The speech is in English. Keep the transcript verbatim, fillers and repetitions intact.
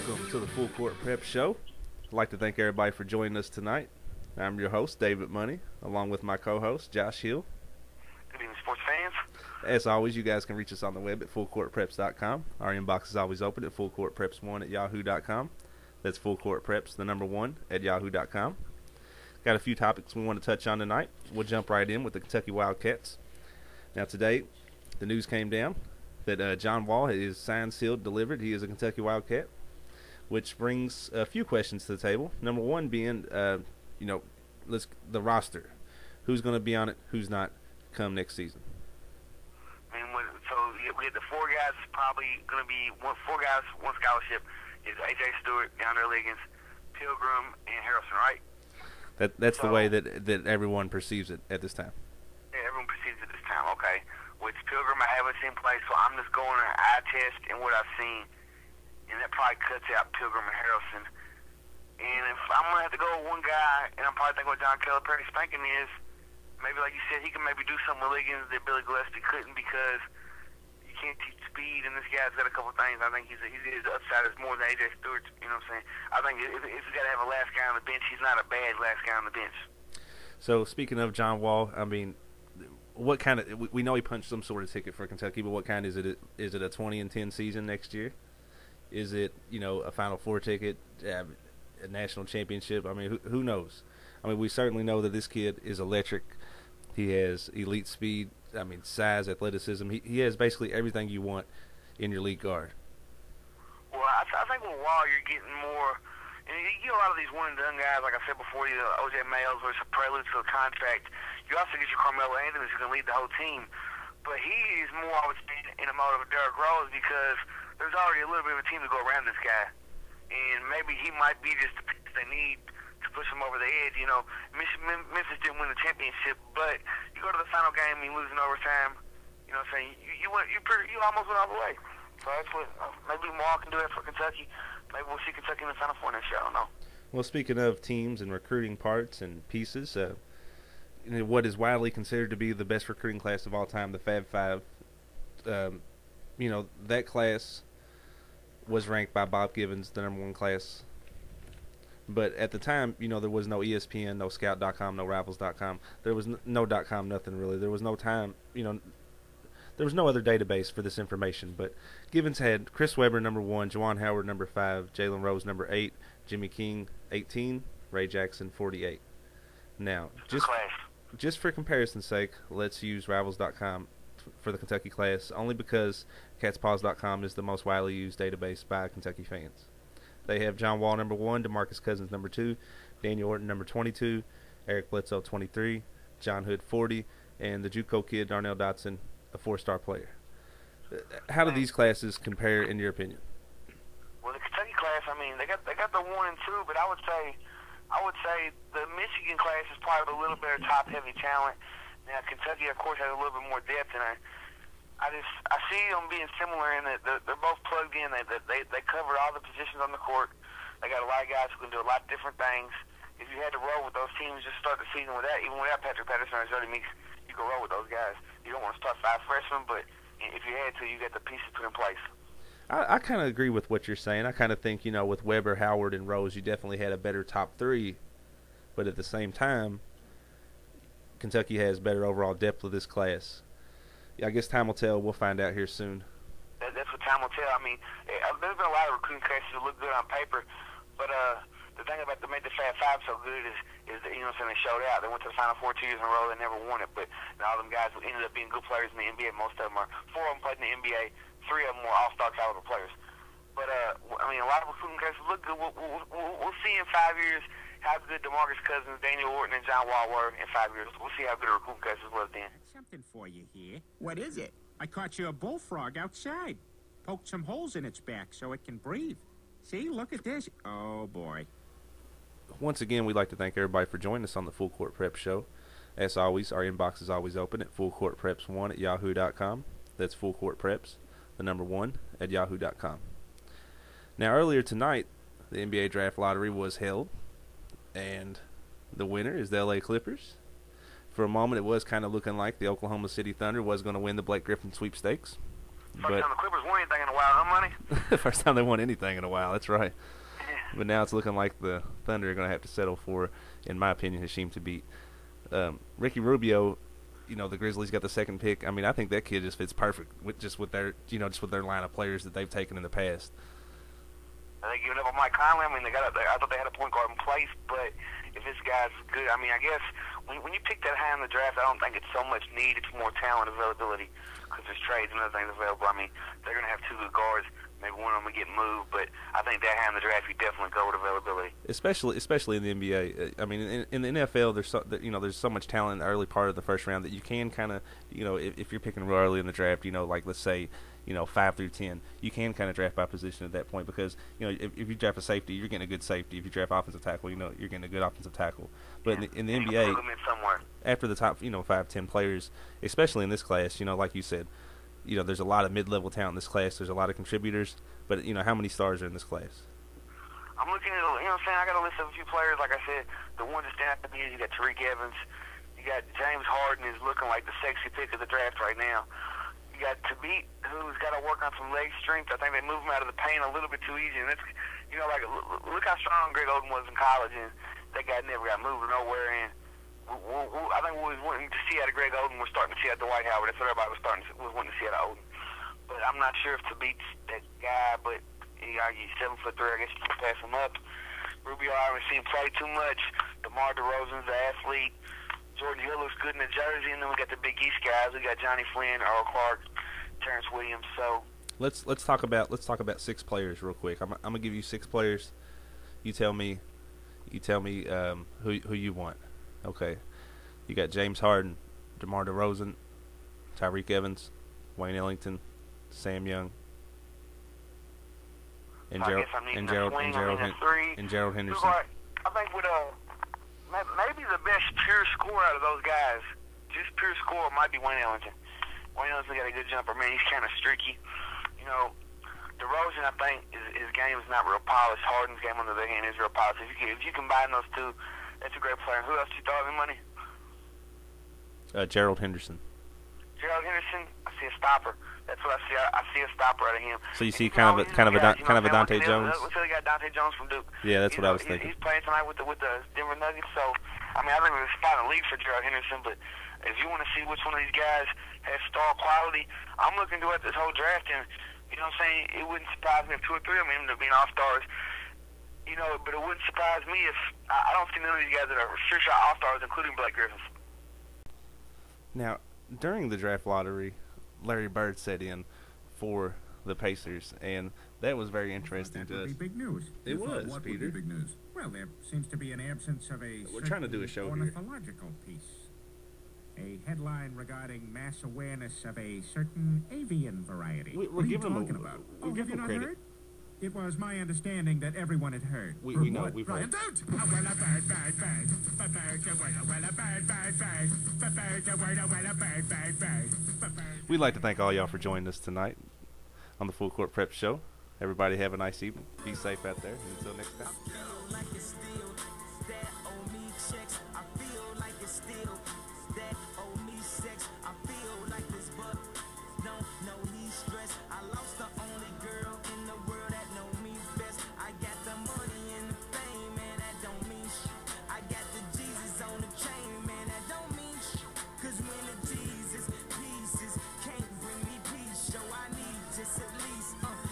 Welcome to the Full Court Prep Show. I'd like to thank everybody for joining us tonight. I'm your host, David Money, along with my co-host, Josh Hill. Good evening, sports fans. As always, you guys can reach us on the web at full court preps dot com. Our inbox is always open at full court preps one at yahoo dot com. That's fullcourtpreps, the number one, at yahoo dot com. Got a few topics we want to touch on tonight. We'll jump right in with the Kentucky Wildcats. Now today, the news came down that uh, John Wall is signed, sealed, delivered. He is a Kentucky Wildcat, which brings a few questions to the table. Number one being, uh, you know, let's the roster. Who's going to be on it? Who's not? Come next season. I mean, when, so we had the four guys. Probably going to be one, four guys, one scholarship. Is A J Stewart, DeAndre Liggins, Pilgrim, and Harrelson, right? That that's so, the way that that everyone perceives it at this time. Yeah, everyone perceives it this time. Okay. Which Pilgrim I haven't seen play, so I'm just going to eye test and what I've seen, and that probably cuts out Pilgrim and Harrelson. And if I'm gonna have to go with one guy, and I'm probably thinking what John Calipari spanking is, maybe like you said, he can maybe do something with Liggins that Billy Gillespie couldn't, because you can't teach speed, and this guy's got a couple things. I think he's a, he's his upside is more than A J Stewart. You know what I'm saying? I think if, if you got to have a last guy on the bench, he's not a bad last guy on the bench. So speaking of John Wall, I mean, what kind of we, we know he punched some sort of ticket for Kentucky, but what kind is it? Is it a twenty and ten season next year? Is it, you know, a Final Four ticket, uh, a national championship? I mean, who, who knows? I mean, we certainly know that this kid is electric. He has elite speed. I mean, size, athleticism. He he has basically everything you want in your league guard. Well, I, th- I think with Wall, you're getting more. And you get a lot of these one-and-done guys, like I said before, you know, O J Mayo's, where it's a prelude to a contract. You also get your Carmelo Anthony, who's going to lead the whole team. But he is more, I would say, in a mode of a Derrick Rose, because there's already a little bit of a team to go around this guy. And maybe he might be just the piece they need to push him over the edge. You know, Memphis didn't win the championship, but you go to the final game and you lose in overtime. You know what I'm saying? You you, went, you, pretty, you almost went all the way. So that's what, uh, maybe Maul can do that for Kentucky. Maybe we'll see Kentucky in the Final Four next year. I don't know. Well, speaking of teams and recruiting parts and pieces, uh, you know, what is widely considered to be the best recruiting class of all time, the Fab Five, um, you know, that class was ranked by Bob Gibbons the number one class. But at the time, you know, there was no E S P N, no Scout dot com, no Rivals dot com. There was no dot com, nothing really. There was no time, you know, there was no other database for this information. But Gibbons had Chris Webber, number one, Juwan Howard, number five, Jalen Rose, number eight, Jimmy King, eighteen, Ray Jackson, forty-eight. Now, just just for comparison's sake, let's use Rivals dot com for the Kentucky class, only because Cats Paws dot com is the most widely used database by Kentucky fans. They have John Wall, number one, DeMarcus Cousins, number two, Daniel Orton, number twenty-two, Eric Bledsoe, twenty-three, John Hood, forty, and the JUCO kid, Darnell Dotson, a four-star player. How do these classes compare, in your opinion? Well, the Kentucky class, I mean, they got they got the one and two, but I would say, I would say the Michigan class is probably a little better top-heavy talent. Now, Kentucky, of course, has a little bit more depth, and I, I just I see them being similar in that they're, they're both plugged in. They, they they cover all the positions on the court. They got a lot of guys who can do a lot of different things. If you had to roll with those teams, just start the season with that. Even without Patrick Patterson or Jody Meeks, you can roll with those guys. You don't want to start five freshmen, but if you had to, you got the pieces put in place. I, I kind of agree with what you're saying. I kind of think, you know, with Weber, Howard, and Rose, you definitely had a better top three. But at the same time, Kentucky has better overall depth with this class. Yeah, I guess time will tell. We'll find out here soon. That, that's what time will tell. I mean, there's been a lot of recruiting classes that look good on paper, but uh, the thing about the made the Fab Five so good is, is that, you know what I'm saying, they showed out. They went to the Final Four two years in a row. They never won it, but you know, all them guys ended up being good players in the N B A. Most of them are. Four of them played in the N B A. Three of them were all-star caliber players. But, uh, I mean, a lot of recruiting classes look good. We'll, we'll, we'll, we'll see in five years how good DeMarcus Cousins, Daniel Orton, and John Wall were in five years. We'll see how good a recruiting classes was then. Something for you here. What is it? I caught you a bullfrog outside. Poked some holes in its back so it can breathe. See, look at this. Oh, boy. Once again, we'd like to thank everybody for joining us on the Full Court Prep Show. As always, our inbox is always open at full court preps one at yahoo dot com. That's Full Court Preps, the number one, at yahoo dot com. Now, earlier tonight, the N B A Draft Lottery was held, and the winner is the L A Clippers. For a moment, it was kind of looking like the Oklahoma City Thunder was going to win the Blake Griffin sweepstakes. First but time the Clippers won anything in a while, huh, Money? first time they won anything in a while. That's right. Yeah. But now it's looking like the Thunder are going to have to settle for, in my opinion, Hasheem to beat. Um, Ricky Rubio, you know, the Grizzlies got the second pick. I mean, I think that kid just fits perfect with just with their, you know, just with their line of players that they've taken in the past. Are they giving up on Mike Conley? I mean, they got. A, I thought they had a point guard in place, but if this guy's good, I mean, I guess when when you pick that high in the draft, I don't think it's so much need; it's more talent availability because there's trades and other things available. I mean, they're going to have two good guards. Maybe one of them will get moved, but I think that high in the draft, you definitely go with availability. Especially, especially in the N B A. I mean, in, in the N F L, there's so, you know, there's so much talent in the early part of the first round that you can kind of, you know, if, if you're picking real early in the draft, you know, like let's say, you know, five through ten, you can kind of draft by position at that point because, you know, if, if you draft a safety, you're getting a good safety. If you draft offensive tackle, you know, you're getting a good offensive tackle. But Yeah. in the, in the You N B can A, plug them in somewhere. after the top, you know, five, ten players, especially in this class, you know, like you said, you know, there's a lot of mid-level talent in this class. There's a lot of contributors. But, you know, how many stars are in this class? I'm looking at, you know what I'm saying, I got a list of a few players, like I said, the ones that stand out to me is you got Tariq Evans, you got James Harden is looking like the sexy pick of the draft right now. You got Tabit, who's got to work on some leg strength. I think they move him out of the paint a little bit too easy, and it's, you know, like, look how strong Greg Oden was in college, and that guy never got moved nowhere, and we, we, we, I think we was wanting to see out of Greg Oden, we're starting to see out of Dwight Howard. That's what everybody was starting to, was wanting to see out of Oden. But I'm not sure if Tabit's that guy, but he, uh, he's seven foot three. I guess you can pass him up. Rubio, I haven't seen him play too much. DeMar DeRozan's the athlete. Jordan Hill looks good in the jersey, and then we got the Big East guys. We got Johnny Flynn, Earl Clark, Terrence Williams. So Let's let's talk about let's talk about six players real quick. I'm I'm gonna give you six players. You tell me, you tell me um, who who you want. Okay, you got James Harden, DeMar DeRozan, Tyreke Evans, Wayne Ellington, Sam Young, and I Gerald guess I'm needing and a Gerald swing. and Gerald, I mean, Hen- a three. and Gerald Who's Henderson. like, I think with uh, may- maybe the best pure scorer out of those guys, just pure scorer, might be Wayne Ellington. Wayne Ellington got a good jumper, man. He's kind of streaky. You know, DeRozan, I think, is, his game is not real polished. Harden's game on the other hand is real polished. If you, can, if you combine those two, that's a great player. Who else you thought of in money? Uh, Gerald Henderson. Gerald Henderson, I see a stopper. That's what I see. I, I see a stopper out of him. So you And see you can kind of a always kind of a use guys, Don- you kind of a know what I'm Dante saying? Jones. What's the other guy? Dante Jones from Duke. Yeah, that's You what I know, was he- thinking. He's playing tonight with the with the Denver Nuggets. So, I mean, I think there's a spot in the league for Gerald Henderson. But if you want to see which one of these guys has star quality, I'm looking throughout this whole draft, and you know what I'm saying. It wouldn't surprise me if two or three of them end up being all stars. You know, but it wouldn't surprise me if I, I don't see none of these guys that are sure shot all stars, including Blake Griffin. Now, during the draft lottery, Larry Bird set in for the Pacers, and that was very interesting That to would us. be big news. It You thought was, what Peter. Would be big news? Well, there seems to be an absence of a We're trying to do a show certain here. ornithological piece. A headline regarding mass awareness of a certain avian variety. We- we're what are you giving 'em a- talking about? we're Oh, giving have you 'em not credit. heard? It was my understanding that everyone had heard. We- Heard we know, what? we've Brian, heard. don't! Oh, well, a bird, bird, bird. A bird, a word, a well, a bird, bird, bird. A bird, a word, a well, a bird, bird, bird. A bird. We'd like to thank all y'all for joining us tonight on the Full Court Prep Show. Everybody have a nice evening. Be safe out there. And until next time. Like it's still that on me checks. I feel like it's still that on me sex. I feel like this, but don't know he's stressed. I lost the only girl in the world that know me best. I got the money and the fame, man, that don't mean shit. I got the Jesus on the chain, man, that don't mean shit. Cause when the Jesus pieces can't bring me peace, so I need just at least uh,